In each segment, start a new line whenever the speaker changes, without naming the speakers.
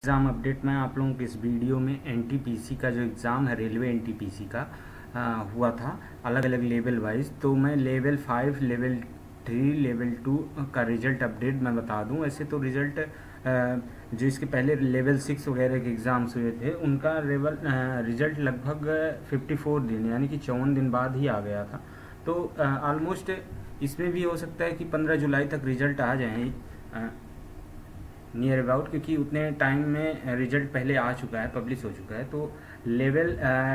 Exam update में आप लोगों को इस वीडियो में एनटीपीसी का जो एग्ज़ाम है रेलवे एनटीपीसी का हुआ था अलग अलग लेवल वाइज। तो मैं लेवल 5, लेवल 3, लेवल 2 का रिज़ल्ट अपडेट मैं बता दूं। वैसे तो रिज़ल्ट जो इसके पहले लेवल 6 वगैरह के एग्ज़ाम्स हुए थे उनका रिज़ल्ट लगभग 54 दिन यानी कि 54 दिन बाद ही आ गया था। तो ऑलमोस्ट इसमें भी हो सकता है कि 15 जुलाई तक रिज़ल्ट आ जाए नियर अबाउट, क्योंकि उतने टाइम में रिजल्ट पहले आ चुका है, पब्लिश हो चुका है। तो लेवल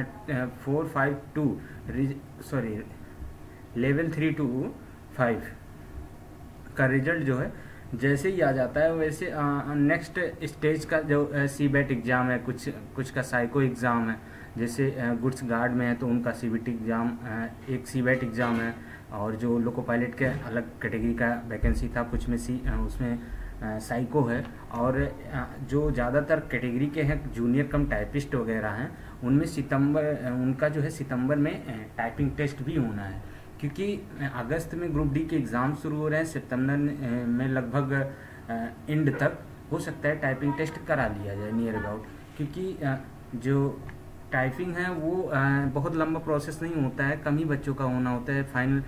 लेवल 3 to 5 का रिजल्ट जो है जैसे ही आ जाता है वैसे नेक्स्ट स्टेज का जो सीबेट एग्ज़ाम है, कुछ का साइको एग्ज़ाम है। जैसे गुड्स गार्ड में है तो उनका सीबीटी एग्ज़ाम, एक सीबेट एग्ज़ाम है। और जो लोको पायलट के अलग कैटेगरी का वैकेंसी था, कुछ में उसमें साइको है। और जो ज़्यादातर कैटेगरी के हैं जूनियर कम टाइपिस्ट वगैरह हैं उनमें उनका जो है सितंबर में टाइपिंग टेस्ट भी होना है, क्योंकि अगस्त में ग्रुप डी के एग्ज़ाम शुरू हो रहे हैं। सितंबर में लगभग एंड तक हो सकता है टाइपिंग टेस्ट करा लिया जाए नियर अबाउट, क्योंकि जो टाइपिंग है वो बहुत लंबा प्रोसेस नहीं होता है, कम ही बच्चों का होना होता है। फाइनल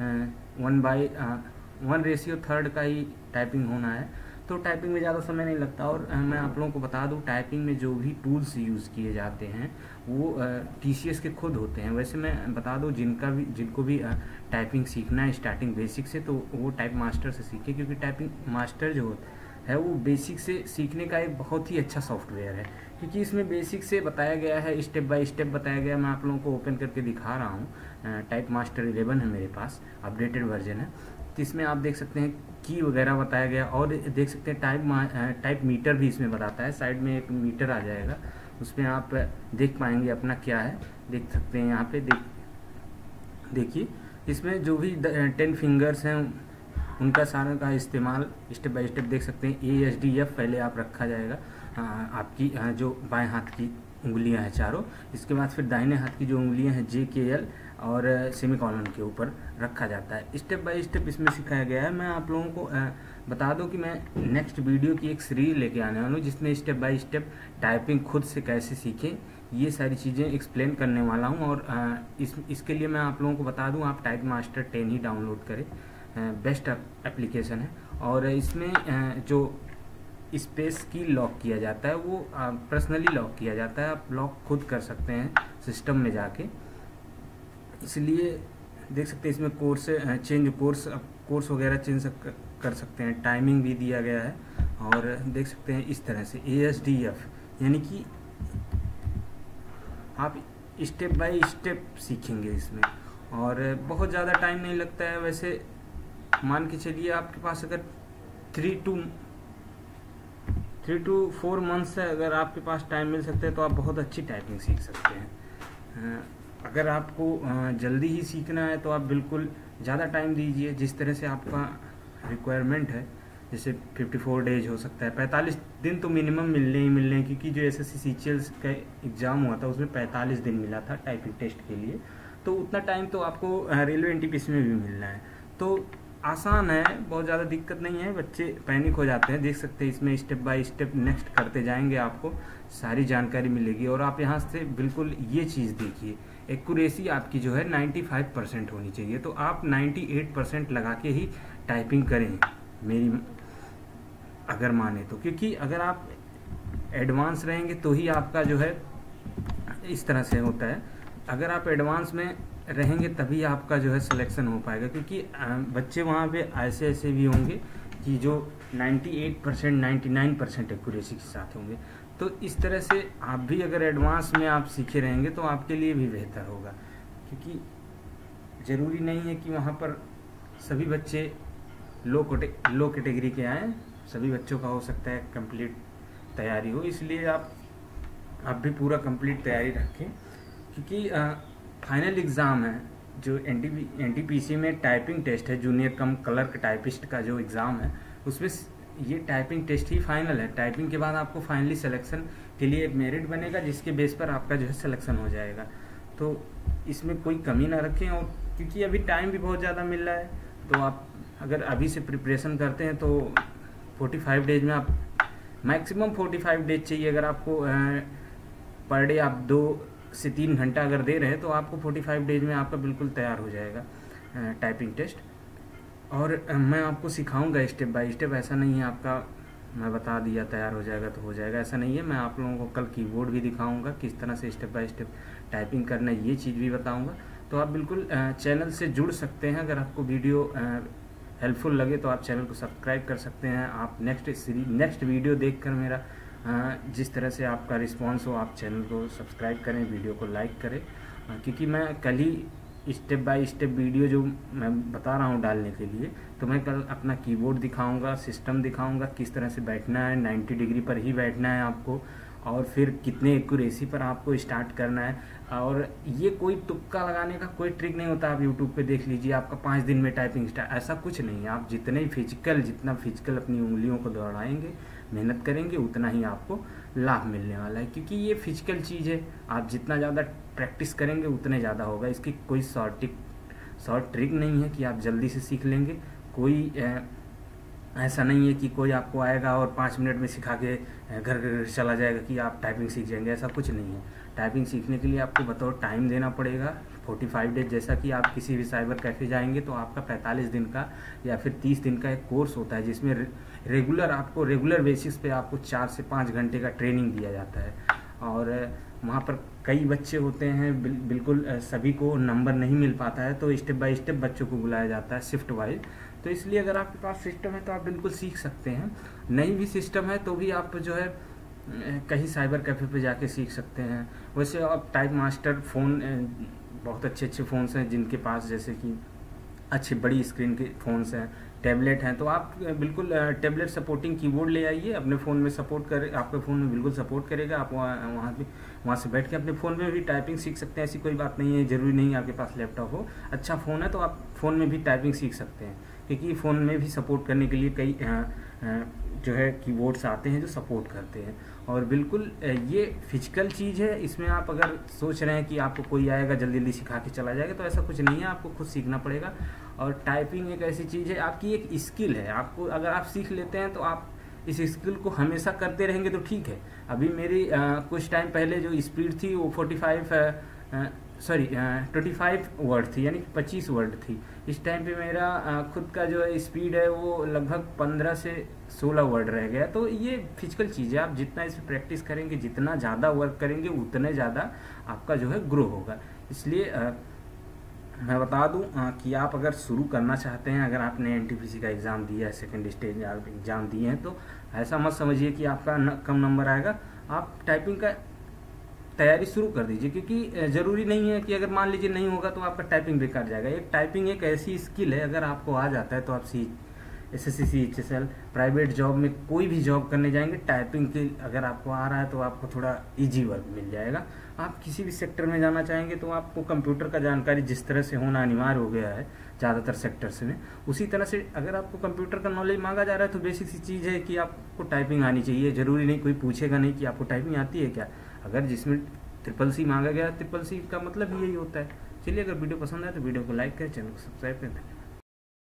1:3 का ही टाइपिंग होना है, तो टाइपिंग में ज़्यादा समय नहीं लगता। और मैं आप लोगों को बता दूं, टाइपिंग में जो भी टूल्स यूज़ किए जाते हैं वो टीसीएस के खुद होते हैं। वैसे मैं बता दूं, जिनको भी टाइपिंग सीखना है स्टार्टिंग बेसिक से, तो वो टाइप मास्टर से सीखे, क्योंकि टाइपिंग मास्टर जो है वो बेसिक से सीखने का एक बहुत ही अच्छा सॉफ्टवेयर है, क्योंकि इसमें बेसिक से बताया गया है, स्टेप बाय स्टेप बताया गया है। मैं आप लोगों को ओपन करके दिखा रहा हूँ। टाइप मास्टर 11 है मेरे पास, अपडेटेड वर्जन है। तो इसमें आप देख सकते हैं की वगैरह बताया गया, और देख सकते हैं टाइप मीटर भी इसमें बताता है। साइड में एक मीटर आ जाएगा, उसमें आप देख पाएंगे अपना क्या है, देख सकते हैं यहाँ पे। देखिए इसमें जो भी 10 फिंगर्स हैं उनका सारा का इस्तेमाल स्टेप बाय स्टेप देख सकते हैं। ASDF पहले आप रखा जाएगा, आपकी जो बाएं हाथ की उंगलियां हैं चारों। इसके बाद फिर दाहिने हाथ की जो उंगलियां हैं JKL और सेमीकॉलन के ऊपर रखा जाता है। स्टेप बाय स्टेप इसमें सिखाया गया है। मैं आप लोगों को बता दूं कि मैं नेक्स्ट वीडियो की एक सीरीज लेके आने वाला हूँ, जिसमें स्टेप बाय स्टेप टाइपिंग खुद से कैसे सीखें ये सारी चीज़ें एक्सप्लेन करने वाला हूँ। और इसके लिए मैं आप लोगों को बता दूँ, आप टाइप मास्टर 10 ही डाउनलोड करें, बेस्ट एप्लीकेशन है। और इसमें जो स्पेस की लॉक किया जाता है वो पर्सनली लॉक किया जाता है, आप लॉक खुद कर सकते हैं सिस्टम में जाके। इसलिए देख सकते हैं इसमें कोर्स वगैरह चेंज कर सकते हैं। टाइमिंग भी दिया गया है, और देख सकते हैं इस तरह से ASDF, यानी कि आप स्टेप बाय स्टेप सीखेंगे इसमें, और बहुत ज़्यादा टाइम नहीं लगता है। वैसे मान के चलिए आपके पास अगर 3 to 4 मंथ्स है, अगर आपके पास टाइम मिल सकता है तो आप बहुत अच्छी टाइपिंग सीख सकते हैं। अगर आपको जल्दी ही सीखना है तो आप बिल्कुल ज़्यादा टाइम दीजिए, जिस तरह से आपका रिक्वायरमेंट है। जैसे 54 डेज हो सकता है, 45 दिन तो मिनिमम मिलने ही, क्योंकि जो SSC CGL का एग्ज़ाम हुआ था उसमें 45 दिन मिला था टाइपिंग टेस्ट के लिए। तो उतना टाइम तो आपको रेलवे एनटीपीसी में भी मिलना है। तो आसान है, बहुत ज़्यादा दिक्कत नहीं है। बच्चे पैनिक हो जाते हैं, देख सकते हैं इसमें स्टेप बाय स्टेप नेक्स्ट करते जाएंगे, आपको सारी जानकारी मिलेगी। और आप यहाँ से बिल्कुल ये चीज़ देखिए, एक्यूरेसी आपकी जो है 95% होनी चाहिए। तो आप 98% लगा के ही टाइपिंग करें, मेरी अगर माने तो, क्योंकि अगर आप एडवांस रहेंगे तो ही आपका जो है इस तरह से होता है। अगर आप एडवांस में रहेंगे तभी आपका जो है सिलेक्शन हो पाएगा, क्योंकि बच्चे वहाँ पे ऐसे भी होंगे कि जो 98% 99% एक्यूरेसी के साथ होंगे। तो इस तरह से आप भी अगर एडवांस में आप सीखे रहेंगे तो आपके लिए भी बेहतर होगा, क्योंकि ज़रूरी नहीं है कि वहाँ पर सभी बच्चे लो कैटेगरी के आएँ। सभी बच्चों का हो सकता है कंप्लीट तैयारी हो, इसलिए आप भी पूरा कंप्लीट तैयारी रखें, क्योंकि फाइनल एग्ज़ाम है जो एनटीपीसी में टाइपिंग टेस्ट है, जूनियर कम क्लर्क टाइपिस्ट का जो एग्ज़ाम है उसमें ये टाइपिंग टेस्ट ही फाइनल है। टाइपिंग के बाद आपको फाइनली सिलेक्शन के लिए एक मेरिट बनेगा, जिसके बेस पर आपका जो है सिलेक्शन हो जाएगा। तो इसमें कोई कमी ना रखें, और क्योंकि अभी टाइम भी बहुत ज़्यादा मिल रहा है, तो आप अगर अभी से प्रिपरेशन करते हैं तो 45 डेज में आप मैक्सिमम 45 डेज चाहिए। अगर आपको पर डे आप 2 से 3 घंटा अगर दे रहे हैं तो आपको 45 डेज में आपका बिल्कुल तैयार हो जाएगा टाइपिंग टेस्ट। और मैं आपको सिखाऊंगा स्टेप बाय स्टेप, ऐसा नहीं है आपका मैं बता दिया तैयार हो जाएगा तो हो जाएगा, ऐसा नहीं है। मैं आप लोगों को कल कीबोर्ड भी दिखाऊंगा, किस तरह से स्टेप बाय स्टेप टाइपिंग करना है, ये चीज़ भी बताऊंगा। तो आप बिल्कुल चैनल से जुड़ सकते हैं। अगर आपको वीडियो हेल्पफुल लगे तो आप चैनल को सब्सक्राइब कर सकते हैं। आप नेक्स्ट वीडियो देखकर मेरा जिस तरह से आपका रिस्पांस हो, आप चैनल को सब्सक्राइब करें, वीडियो को लाइक करें, क्योंकि मैं कल ही स्टेप बाय स्टेप वीडियो जो मैं बता रहा हूँ डालने के लिए, तो मैं कल अपना कीबोर्ड दिखाऊंगा, सिस्टम दिखाऊंगा, किस तरह से बैठना है, 90 डिग्री पर ही बैठना है आपको, और फिर कितने एक्यूरेसी पर आपको स्टार्ट करना है। और ये कोई तुक्का लगाने का कोई ट्रिक नहीं होता। आप यूट्यूब पे देख लीजिए, आपका 5 दिन में टाइपिंग स्टार्ट, ऐसा कुछ नहीं है। आप जितना फिजिकल अपनी उंगलियों को दौड़ाएंगे, मेहनत करेंगे, उतना ही आपको लाभ मिलने वाला है, क्योंकि ये फिजिकल चीज़ है। आप जितना ज़्यादा प्रैक्टिस करेंगे उतने ज़्यादा होगा। इसकी कोई शॉर्ट ट्रिक नहीं है कि आप जल्दी से सीख लेंगे। कोई ऐसा नहीं है कि कोई आपको आएगा और 5 मिनट में सिखा के घर चला जाएगा कि आप टाइपिंग सीख जाएंगे, ऐसा कुछ नहीं है। टाइपिंग सीखने के लिए आपको बताओ टाइम देना पड़ेगा 45 डेज। जैसा कि आप किसी भी साइबर कैफ़े जाएंगे तो आपका 45 दिन का या फिर 30 दिन का एक कोर्स होता है, जिसमें रेगुलर बेसिस पे आपको 4 से 5 घंटे का ट्रेनिंग दिया जाता है। और वहाँ पर कई बच्चे होते हैं, बिल्कुल सभी को नंबर नहीं मिल पाता है, तो स्टेप बाय स्टेप बच्चों को बुलाया जाता है शिफ्ट वाइज। तो इसलिए अगर आपके पास सिस्टम है तो आप बिल्कुल सीख सकते हैं। नहीं भी सिस्टम है तो भी आप जो है कहीं साइबर कैफ़े पे जाके सीख सकते हैं। वैसे अब टाइप मास्टर फ़ोन बहुत अच्छे फ़ोन्स हैं जिनके पास, जैसे कि अच्छी बड़ी स्क्रीन के फ़ोन्स हैं, टैबलेट हैं, तो आप बिल्कुल टैबलेट सपोर्टिंग कीबोर्ड ले आइए, अपने फ़ोन में सपोर्ट करे, आपके फ़ोन में बिल्कुल सपोर्ट करेगा। आप वहाँ से बैठ के अपने फ़ोन में भी टाइपिंग सीख सकते हैं। ऐसी कोई बात नहीं है, ज़रूरी नहीं आपके पास लैपटॉप हो। अच्छा फ़ोन है तो आप फ़ोन में भी टाइपिंग सीख सकते हैं, क्योंकि फ़ोन में भी सपोर्ट करने के लिए कई जो है कीबोर्ड्स आते हैं जो सपोर्ट करते हैं। और बिल्कुल ये फिजिकल चीज़ है। इसमें आप अगर सोच रहे हैं कि आपको कोई आएगा जल्दी सिखा के चला जाएगा, तो ऐसा कुछ नहीं है, आपको खुद सीखना पड़ेगा। और टाइपिंग एक ऐसी चीज़ है, आपकी एक स्किल है। आपको अगर आप सीख लेते हैं तो आप इस स्किल को हमेशा करते रहेंगे तो ठीक है। अभी मेरी कुछ टाइम पहले जो स्पीड थी वो 25 वर्ड थी, यानी 25 वर्ड थी। इस टाइम पे मेरा खुद का जो है स्पीड है वो लगभग 15 से 16 वर्ड रह गया। तो ये फिजिकल चीज़ है, आप जितना इस पर प्रैक्टिस करेंगे, जितना ज़्यादा वर्क करेंगे, उतने ज़्यादा आपका जो है ग्रो होगा। इसलिए मैं बता दूं कि आप अगर शुरू करना चाहते हैं, अगर आपने NTPC का एग्ज़ाम दिया है, सेकेंड स्टेज एग्ज़ाम दिए हैं, तो ऐसा मत समझिए कि आपका कम नंबर आएगा। आप टाइपिंग का तैयारी शुरू कर दीजिए, क्योंकि ज़रूरी नहीं है कि अगर मान लीजिए नहीं होगा तो आपका टाइपिंग बेकार जाएगा। टाइपिंग एक ऐसी स्किल है, अगर आपको आ जाता है तो आप SSC CHSL प्राइवेट जॉब में कोई भी जॉब करने जाएंगे, टाइपिंग के अगर आपको आ रहा है तो आपको थोड़ा इजी वर्क मिल जाएगा। आप किसी भी सेक्टर में जाना चाहेंगे तो आपको कंप्यूटर का जानकारी जिस तरह से होना अनिवार्य हो गया है ज़्यादातर सेक्टर्स में, उसी तरह से अगर आपको कंप्यूटर का नॉलेज मांगा जा रहा है तो बेसिक सी चीज़ है कि आपको टाइपिंग आनी चाहिए। ज़रूरी नहीं, कोई पूछेगा नहीं कि आपको टाइपिंग आती है क्या। अगर जिसमें SSC मांगा गया, SSC का मतलब ही यही होता है। चलिए, अगर वीडियो पसंद आए तो वीडियो को लाइक करें, चैनल को सब्सक्राइब करें।